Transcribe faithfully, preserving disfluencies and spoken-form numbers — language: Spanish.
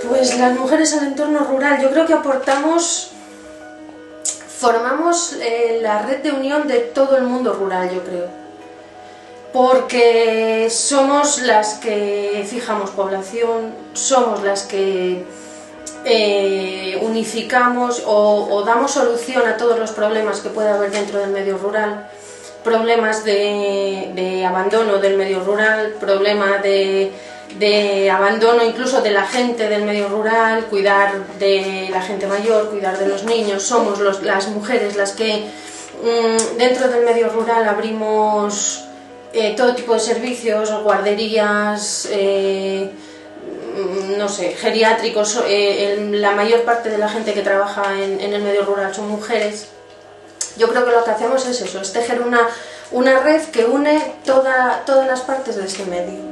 Pues las mujeres al entorno rural, yo creo que aportamos, formamos eh, la red de unión de todo el mundo rural, yo creo. Porque somos las que fijamos población, somos las que eh, unificamos o, o damos solución a todos los problemas que puede haber dentro del medio rural. Problemas de, de abandono del medio rural, problemas de, de abandono incluso de la gente del medio rural, cuidar de la gente mayor, cuidar de los niños. Somos los, las mujeres las que mmm, dentro del medio rural abrimos eh, todo tipo de servicios, guarderías, eh, no sé, geriátricos. Eh, el, la mayor parte de la gente que trabaja en, en el medio rural son mujeres. Yo creo que lo que hacemos es eso, es tejer una, una red que une toda, todas las partes de este medio.